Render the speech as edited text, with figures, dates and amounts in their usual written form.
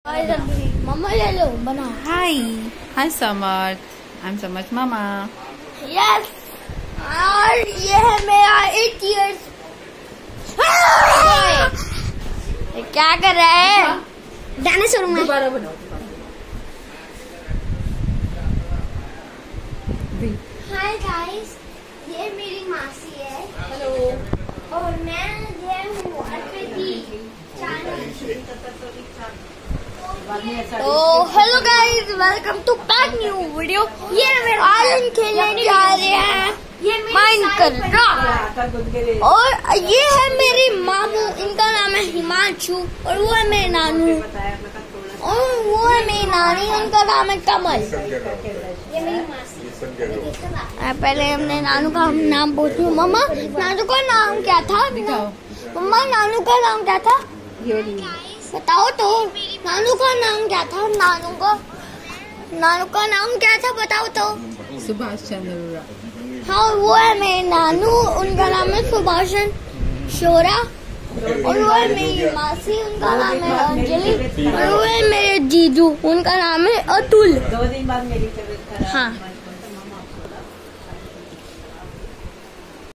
मम्मा ले लो बना। हाय समर्थ, I am Samarth mama. Yes, और ये है मेरा 8 इयर्स। क्या कर रहा है? डायनासोर में। दोबारा बनाओ। हाय गाइस, ये मेरी मासी है। हेलो। और मैं ये हूँ अर्पिती। तो hello guys, welcome to back new video. ये मेरा आज हम खेलने जा रहे हैं माइनक्राफ्ट। और ये है मेरे मामू, इनका नाम है हिमांशु, और वो है मेरे नानू, और वो है मेरी नानी, उनका नाम है कमल। ये मेरी मासी। पहले हमने नानू का नाम पूछी। मम्मा, नानू का नाम क्या था? मम्मा, नानू का नाम क्या था? बताओ तो, नानू का नाम क्या था? नानू का नाम क्या था? बताओ तो। सुभाष चंद्र। हाँ, वो है मेरे नानू, उनका नाम है सुभाष शोरा। और वो है मेरी मासी, उनका नाम है अंजलि। और वो है मेरे जीजू, उनका नाम है अतुल। 2 दिन बाद मेरी तबीयत खराब। हाँ।